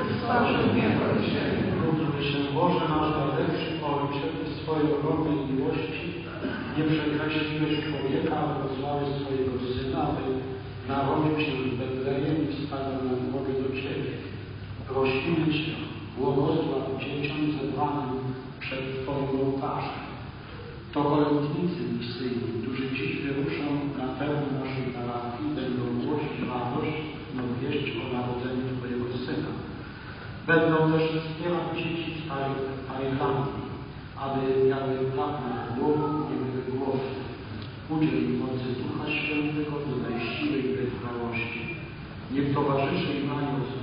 Módlmy się, Boże nasz najlepszy Ojcze, z Twojej ogromnej miłości nie przekreśliłeś człowieka, ale posłałeś swojego Syna, aby narodził się w Betlejem i wstał na drogę do Ciebie. Prosimy Cię, błogosław dzieciom zebranym przed Twoim ołtarzem. To kolędnicy misyjni, którzy dziś wyruszą na teren naszej parafii, będą głosić radość, wieść o narodzeniu Twojego Syna. Będą też wspierać dzieci z Tajlandii, aby miały prawdę głowy i głosy. Udziel im mocy Ducha Świętego do najsiły i wytrwałości. Niech towarzyszy im anioł